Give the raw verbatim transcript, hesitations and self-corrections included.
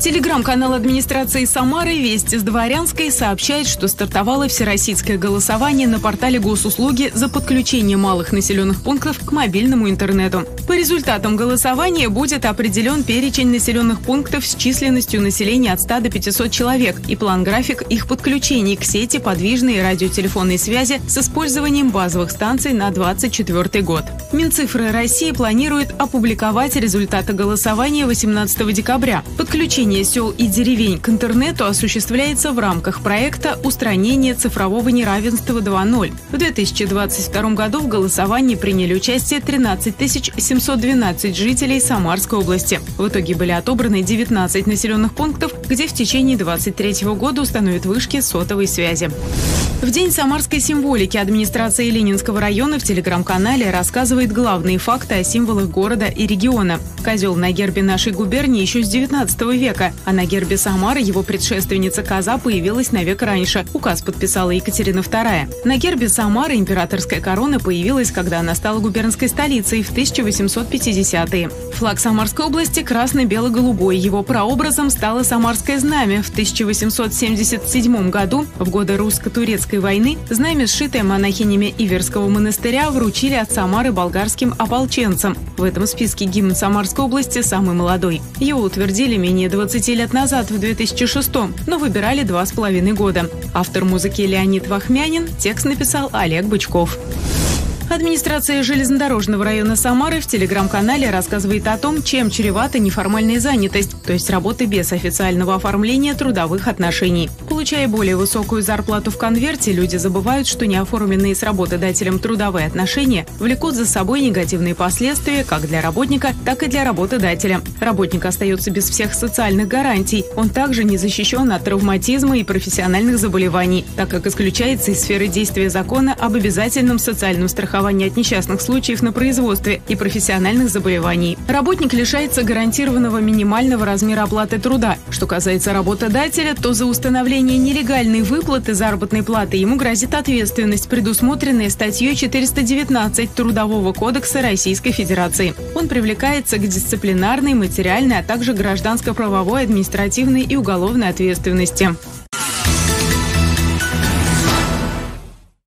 Телеграм-канал администрации Самары «Вести с Дворянской» сообщает, что стартовало всероссийское голосование на портале госуслуги за подключение малых населенных пунктов к мобильному интернету. По результатам голосования будет определен перечень населенных пунктов с численностью населения от ста до пятисот человек и план-график их подключений к сети подвижной и радиотелефонной связи с использованием базовых станций на двадцать четвёртый год. Минцифры России планирует опубликовать результаты голосования восемнадцатого декабря. Подключение сел и деревень к интернету осуществляется в рамках проекта «Устранение цифрового неравенства два ноль». В две тысячи двадцать втором году в голосовании приняли участие тринадцать тысяч семьсот двенадцать жителей Самарской области. В итоге были отобраны девятнадцать населенных пунктов, где в течение двадцать третьего года установят вышки сотовой связи. В День самарской символики администрация Ленинского района в телеграм-канале рассказывает главные факты о символах города и региона. Козел на гербе нашей губернии еще с девятнадцатого века, а на гербе Самары его предшественница коза появилась на век раньше. Указ подписала Екатерина вторая. На гербе Самары императорская корона появилась, когда она стала губернской столицей в тысяча восемьсот пятидесятые. Флаг Самарской области красно-бело-голубой. Его прообразом стало Самарское знамя. В тысяча восемьсот семьдесят седьмом году, в годы русско-турецкой войны, знамя, сшитое монахинями Иверского монастыря, вручили от Самары болгарским ополченцам. В этом списке гимн Самарской области самый молодой. Его утвердили менее двадцати лет назад, в две тысячи шестом, но выбирали два с половиной года. Автор музыки Леонид Вахмянин, текст написал Олег Бычков. Администрация железнодорожного района Самары в телеграм-канале рассказывает о том, чем чревата неформальная занятость, то есть работа без официального оформления трудовых отношений. Получая более высокую зарплату в конверте, люди забывают, что неоформленные с работодателем трудовые отношения влекут за собой негативные последствия как для работника, так и для работодателя. Работник остается без всех социальных гарантий. Он также не защищен от травматизма и профессиональных заболеваний, так как исключается из сферы действия закона об обязательном социальном страховании от несчастных случаев на производстве и профессиональных заболеваний. Работник лишается гарантированного минимального размера оплаты труда. Что касается работодателя, то за установление нелегальной выплаты заработной платы ему грозит ответственность, предусмотренная статьей четыреста девятнадцать Трудового кодекса Российской Федерации. Он привлекается к дисциплинарной, материальной, а также гражданско-правовой, административной и уголовной ответственности.